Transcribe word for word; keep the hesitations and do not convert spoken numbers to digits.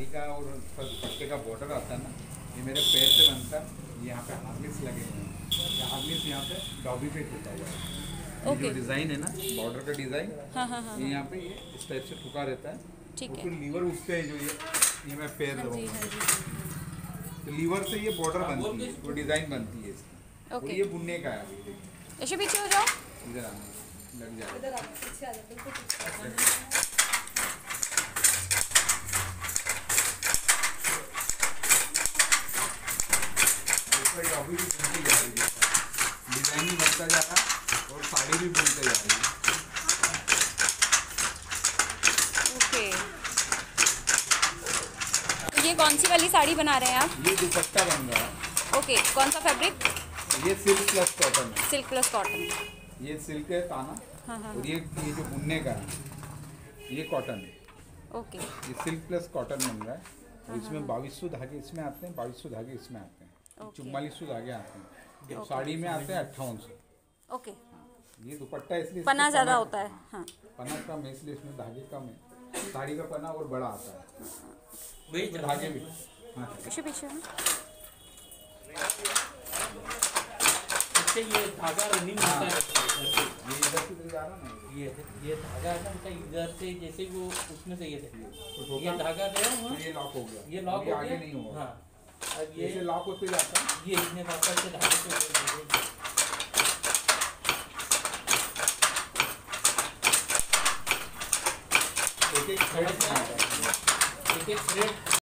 साड़ी का और दुपट्टे का बॉर्डर आता है ना, ये मेरे पैर से बनता है। यहाँ पे हार्लिक्स लगे हुए हैं, हार्लिक्स यहाँ पे डॉबी पे ठुका हुआ है। ये जो डिज़ाइन है ना, बॉर्डर का डिज़ाइन, हाँ हाँ हाँ ये यहाँ पे ये इस टाइप से ठुका रहता है। ठीक और है। फिर लीवर उठते हैं जो ये ये मैं पैर हाँ जी, लगाऊंगा, हाँ जी। तो लीवर से ये बॉर्डर बनती है, वो डिज़ाइन बनती है इसकी। और ओके। ये बुनने का है। अभी देखिए, ऐसे पीछे हो जाओ। इधर आना, लग जाएगा। डॉबी भी बुनती जा रही है, डिज़ाइन भी बनता जा रहा है और साड़ी भी बुनते जा रही है। ओके, तो ये कौन सी वाली साड़ी बना रहे हैं आप? ये दुपट्टा बन रहा है। ओके, कौन सा फैब्रिक? ये सिल्क प्लस कॉटन है। Silk plus cotton. ये सिल्क है ताना। हाँ हाँ। और ये ये जो बुनने का है ये कॉटन है। ओके। ये सिल्क प्लस कॉटन बन रहा है। और इसमें बाईस सौ धागे इसमें आते हैं, बाईस सौ धागे इसमें आते हैं, चुम्बालीस सौ धागे आते हैं। साड़ी में आते हैं अट्ठावन सौ। ओके। ये दुपट्टा इसलिए पना ज़्यादा होता है। हाँ, पना कम है इसलिए इसमें धागे कम है। साड़ी का पना और बड़ा आता है, धागे भी। हाँ, पीछे पीछे ना। ये धागा रनिंग होता है। ये इधर की तरफ जा रहा ना, ये ये धागा है ना, मतलब इधर से जैसे वो उसमें से ये थे, तो ये धागा गया तो वहाँ, ये लॉक हो गया, ये लॉक हो आगे गया। नहीं होगा। हाँ, अब ये ये लॉक होते जाता है। ये इतने धागा से धागे से एक एक थ्रेड एक एक थ्रेड